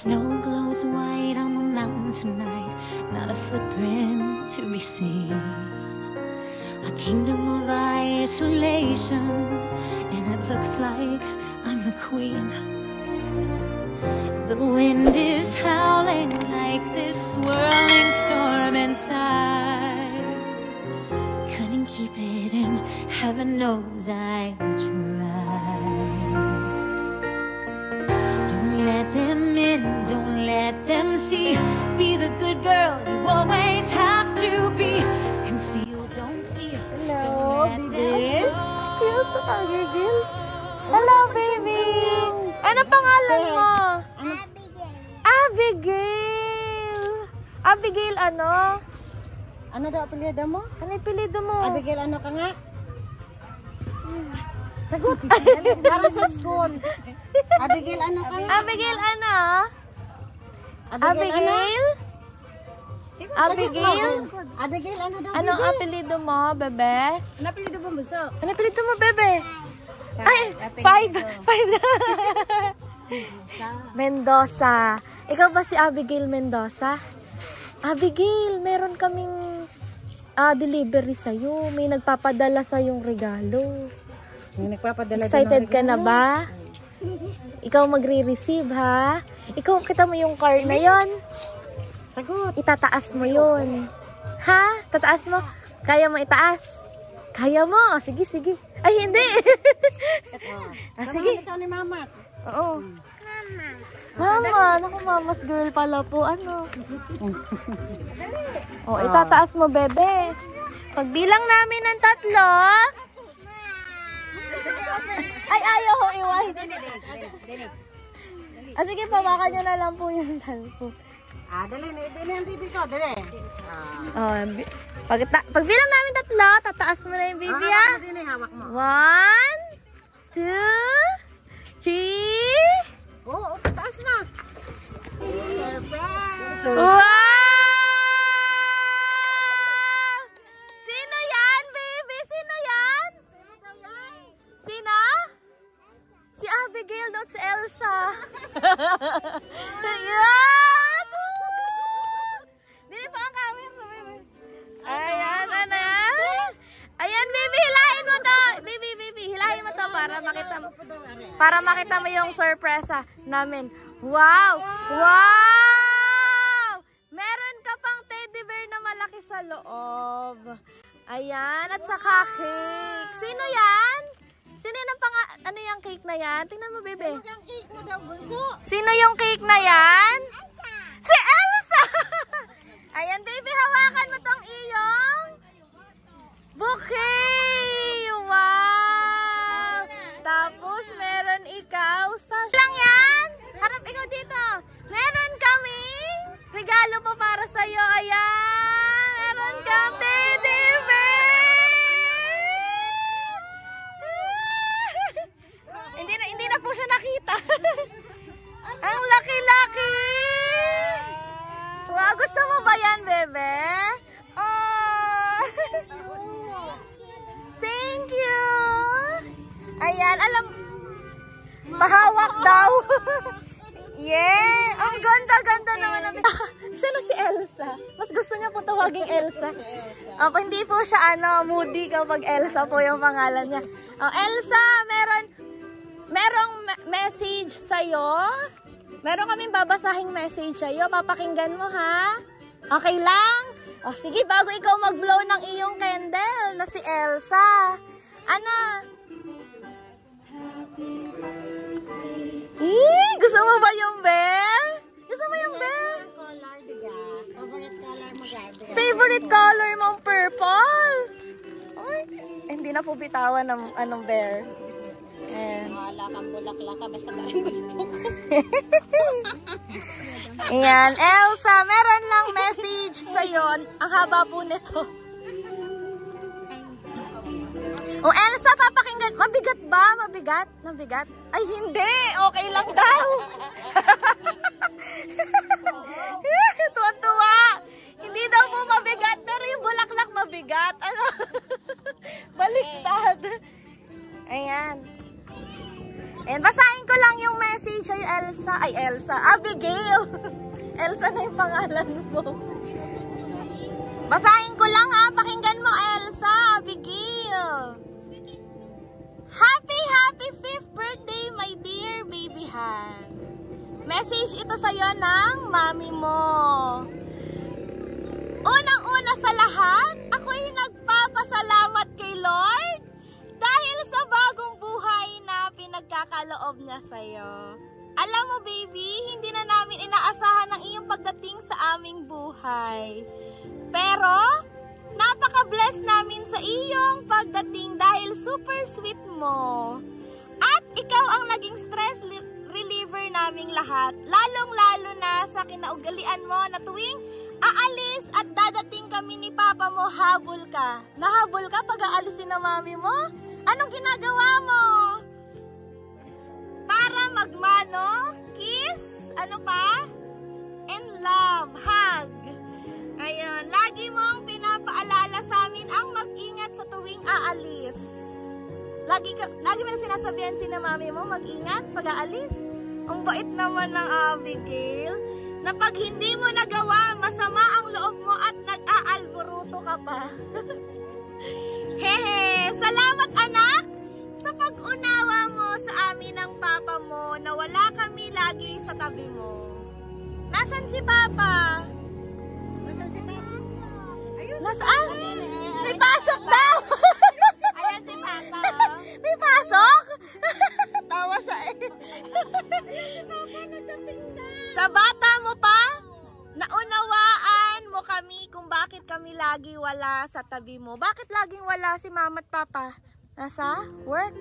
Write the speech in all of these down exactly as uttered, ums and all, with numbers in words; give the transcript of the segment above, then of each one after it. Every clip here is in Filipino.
snow glows white on the mountain tonight, not a footprint to be seen. A kingdom of isolation, and it looks like I'm the queen. The wind is howling like this swirling storm inside. Couldn't keep it in, heaven knows I tried. Don't let them in, don't let them see. Be the good girl you always have to be. Conceal, don't feel. Hello, baby. Cute ka, Gigil. Hello, baby. Ano pangalan mo? Abigail. Abigail ano? Ano daw apelyido mo? Ano apelyido mo? Abigail ano ka nga? Sagot. Para sa school. Abigail ano ka nga? Abigail ano? Abigail? Abigail? Abigail? Abigail ano daw? Anong apelyido mo, bebe? Ano apelyido mo, Bunso? Ano apelyido mo, bebe? Ay, five. Five na. Mendoza. Ikaw ba si Abigail Mendoza? Abigail, meron kaming uh, delivery sa'yo. May nagpapadala sa'yong regalo. May nagpapadala. Excited ka na ba? Ikaw magre-receive, ha? Ikaw, kita mo yung car na yon. Sagot. Itataas mo yun. Ha? Tataas mo? Kaya mo itaas? Kaya mo? Oh, sige, sige. Ay, hindi. ah, sige. Ikaw ni Mama. Oo. Mama. Mama, naku, mama's girl pala po. Ano? Oh, itataas mo, bebe. Pagbilang namin ng tatlo. Ay, ayaw ko iwan. Ah, sige, pawakan nyo na lang po yung cellphone. Ah, dali. Dali ang bibi ko. Dali. Oh, pag, pagbilang namin tatlo, tataas mo na yung bibi, ha? Hawak mo din eh, hawak mo. One, two, three. Oo, oh, tataas na. Surprise! Wow! Sino yan, baby? Sino yan? Sino? Si Abigail, not si Elsa. Yan! Dili pa ang kami. Ayan, ano yan? Ayan, baby, hilahin mo to. Baby, baby, hilahin mo to para makita mo. Para makita mo yung sorpresa namin. Wow! Wow! Meron ka pang teddy bear na malaki sa loob. Ayan, at saka cake. Sino yan? Sino yung pang ano yung cake na yan? Tingnan mo, bebe. Sino yung cake mo daw, Bunso? Sino yung cake na yan? Elsa! Si Elsa! Ayan, baby, hawakan mo tong iyong bouquet! Wow! Tapos, meron ikaw sa... lang yan! Harap ikaw dito! Meron kaming regalo po para sa'yo. Ayan! Meron kang teddy bear! Hindi na, hindi na po siya nakita. Ang laki-laki! Wow, gusto mo ba yan, bebe? Oh! Thank you! Ayan, alam, pahawak daw. Yeah! Ang ganda-ganda naman. Siya na si Elsa. Mas gusto niya po tawaging Elsa. Uh, hindi po siya ano, moody kapag Elsa po yung pangalan niya. Uh, Elsa, meron merong message sa'yo. Meron kaming babasahing message sa'yo. Papakinggan mo, ha? Okay lang? O, sige, bago ikaw mag-blow ng iyong candle na si Elsa. Ano? Eee, gusto mo ba yung bell? Gusto mo yung bell? Favorite color mo, guys. Favorite color mong purple? Ay, hindi na po bitawan ng anong bear. Ayan. Wala kang bulaklak ka, basta ka rin gusto ko. Ayan, Elsa, meron lang message sa'yo. Ang haba po nito. O, Elsa, papakinggan. Mabigat ba? Mabigat? Mabigat? Ay, hindi. Okay lang daw. Tuwan-tuwa. Hindi daw po mabigat, pero yung bulaklak mabigat. Ano? Baliktad. Ayan. Ayan, basahin ko lang yung message ay Elsa. Ay, Elsa. Abigail. Abigail. Elsa na yung pangalan mo. Basahin ko lang ha. Pakinggan mo, Elsa. Abigail. Happy, happy fifth birthday, my dear baby Han. Message ito sa'yo ng mami mo. Unang-una sa lahat, ako'y nagpapasalamat kay Lord dahil sa bagong buhay na pinagkakaloob niya sa'yo. Alam mo baby, hindi na namin inaasahan ang iyong pagdating sa aming buhay. Pero, napaka-bless namin sa iyong pagdating dahil super sweet mo. At ikaw ang naging stress reliever naming lahat. Lalong-lalo na sa kinaugalian mo na tuwing aalis at dadating kami ni Papa mo, habol ka. Nahabol ka pag aalisin na mami mo? Anong ginagawa mo? Para magmano, kiss, ano pa? And love, hug. Ayun, lagi mong pinapaalala sa amin ang mag-ingat sa tuwing aalis. Lagi, ka, lagi mo na sinasabihan si na mami mo, mag-ingat pag aalis. Ang bait naman ng Abigail, na pag hindi mo nagawa, masama ang loob mo at nag-aalboruto ka pa. Hehe, salamat anak sa pag-unawa mo sa amin ng Papa mo na wala kami lagi sa tabi mo. Nasaan si Papa? Nasaan si Papa? Ayun, nasaan? May pasok daw! Ayan si Papa. May pasok? Tawa siya eh. Si Papa nagdating na. Sa bata mo pa, naunawaan mo kami kung bakit kami lagi wala sa tabi mo. Bakit laging wala si Mama at Papa? Nasa work?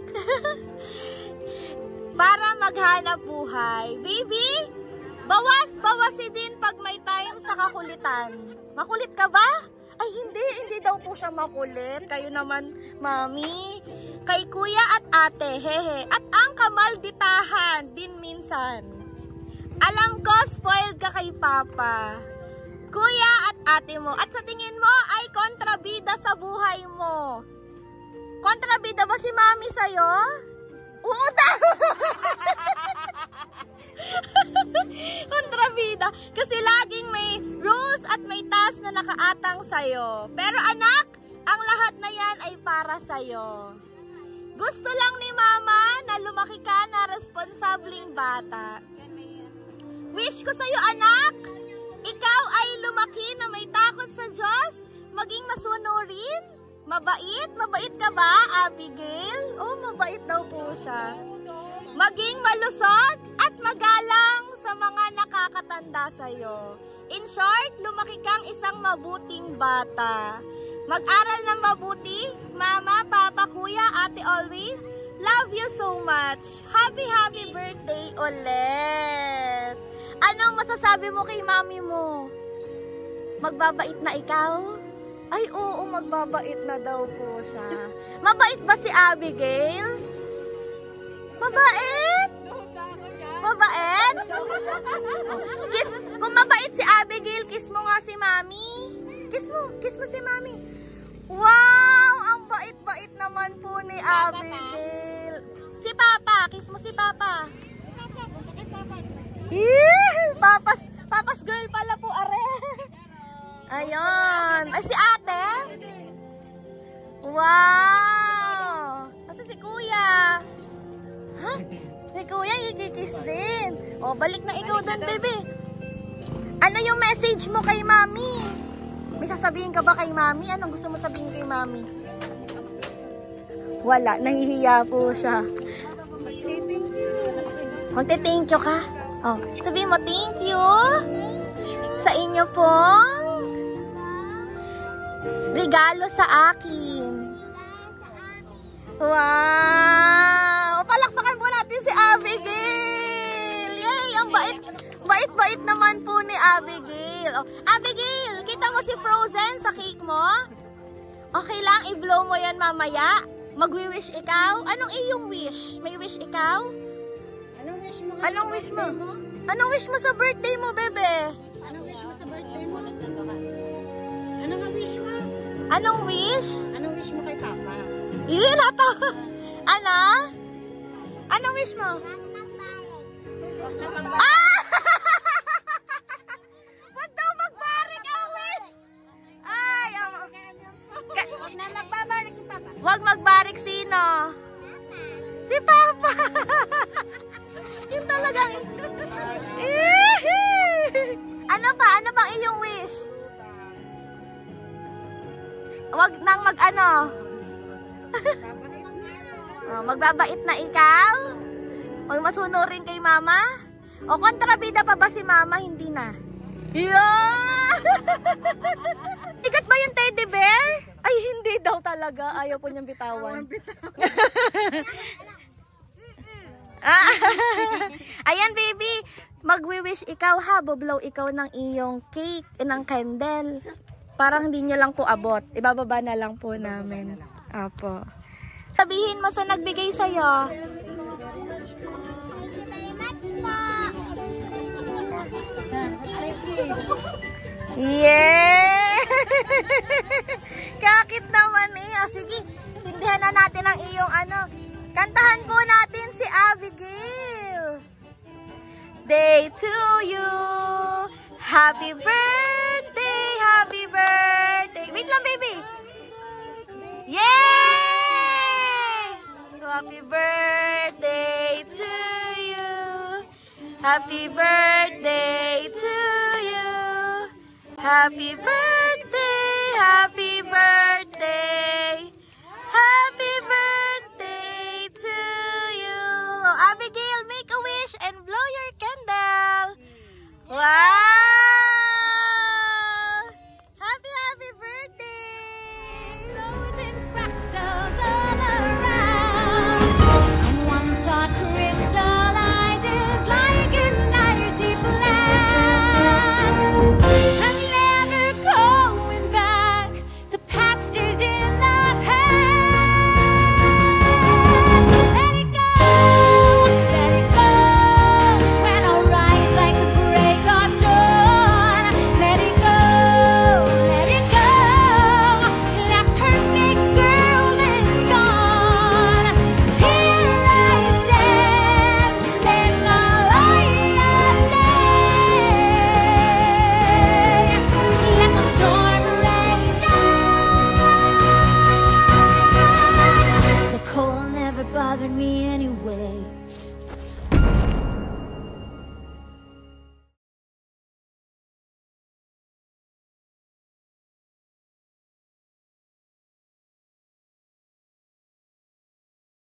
Para maghanap buhay. Baby, bawas-bawasi din pag may time sa kakulitan. Makulit ka ba? Ay, hindi. Hindi daw po siya makulit. Kayo naman, Mami. Kay Kuya at Ate, hehe. At ang kamalditahan din minsan. Alam ko, spoiled ka kay Papa. Kuya at Ate mo. At sa tingin mo ay kontrabida sa buhay mo. Kontrabida ba si Mami sa'yo? Oo, tama! Kontrabida. Kasi laging may rules at may task na nakaatang sa'yo. Pero anak, ang lahat na yan ay para sa'yo. Gusto lang ni Mama na lumaki ka na responsabling bata. Wish ko sa'yo anak, ikaw ay lumaki na may takot sa Diyos, maging masunurin, mabait. Mabait ka ba, Abigail? Oh, mabait daw po siya. Maging malusog at magalang sa mga nakakatanda sa'yo. In short, lumaki kang isang mabuting bata. Mag-aral ng mabuti, Mama, Papa, Kuya, Ate always. Love you so much. Happy, happy birthday ulit. Anong masasabi mo kay Mami mo? Magbabait na ikaw? Ay, oo, magbabait na daw po siya. Mabait ba si Abigail? Mabait? Mabait? Kiss, kung mabait si Abigail, kiss mo nga si Mami. Kiss mo, kiss mo si Mami. Wow, ang bait-bait naman po ni Abigail. Si Papa, kiss mo si Papa. Yee! Papas, papas girl pala po, are. Ayun. Ay, si ate? Wow! Kasi si kuya. Ha? Si kuya, i-kiss din. O, balik na ikaw doon, bebe. Ano yung message mo kay Mami? May sasabihin ka ba kay Mami? Anong gusto mo sabihin kay Mami? Wala, nahihiya po siya. Magte-thank you ka? Oh, sabihin mo, thank you sa inyo pong regalo sa akin. Wow! Palakpakan po natin si Abigail! Yay! Ang bait, bait-bait naman po ni Abigail. Oh, Abigail, kita mo si Frozen sa cake mo? Okay lang, i-blow mo yan mamaya. Mag-wish ikaw? Anong iyong wish? May wish ikaw? Anong wish mo? Anong wish mo? Anong wish mo sa birthday mo, bebe? Anong wish mo sa birthday mo? Anong wish mo? Anong wish? Anong wish mo kay Papa? Ih, nato. Ano? Anong wish mo? Huwag na pang Ah! ano? Oh, magbabait na ikaw? Huwag masunurin kay mama? O kontrabida pa ba si mama? Hindi na. Yeah! Ikat ba yung teddy bear? Ay, hindi daw talaga. Ayaw po niyang bitawan. Ah, ayan, baby. Magwi-wish ikaw ha. Boblow ikaw ng iyong cake, eh, ng candle. Parang hindi niyo lang po abot. Ibababa na lang po namin. Apo. Sabihin mo sa nagbigay sa'yo. Yeah! Kakit naman eh. O, sige, tindihan na natin ang iyong ano. Kantahan po natin si Abigail. Day to you. Happy birthday, happy birthday. Wait lang, baby. Yay! Happy birthday to you. Happy birthday to you. Happy birthday, happy